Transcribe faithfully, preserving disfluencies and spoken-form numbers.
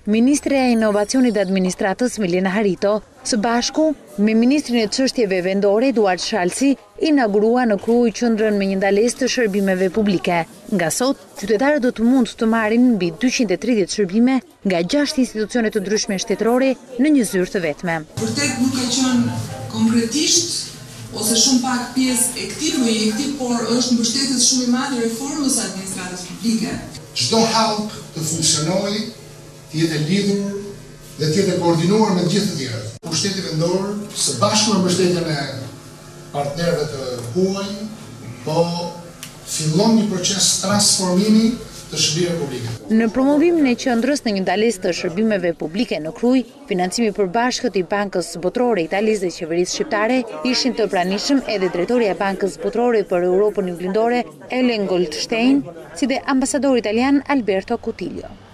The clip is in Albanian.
Ministre e Inovacionit dhe Administratës Milena Harito, së bashku me Ministrin e Çështjeve Vendore Eduard Shalsi, inaugurua në Kruj qendrën me një ndalesë të shërbimeve publike. Nga sot, qytetarët do të mund të marrin mbi dyqind e tridhjetë shërbime nga gjashtë institucione të ndryshme shtetërore në një zyrë të vetme. Vërtet nuk ka qenë konkretisht ose shumë pak pjesë e këtij projekti, por është mbështetës shumë i madh i reformës së administratës publike. Çdo hall të funksionojë, të jetë lidhur dhe të jetë koordinuar me gjithë të tjerët. Pushteti vendor, së bashku me mbështetjen e partnerëve të huaj, po fillon një proces transformimi të shërbimeve publike. Në promovimin e qendrës në një ndalesë të shërbimeve publike në Kruj, financimi i përbashkët i Bankës Botërore Italisë dhe Qeverisë Shqiptare ishin të pranishëm edhe drejtoria e Bankës Botërore për Europën Juglindore Ellen Goldstein, si dhe ambasadori italian Alberto Cutillo.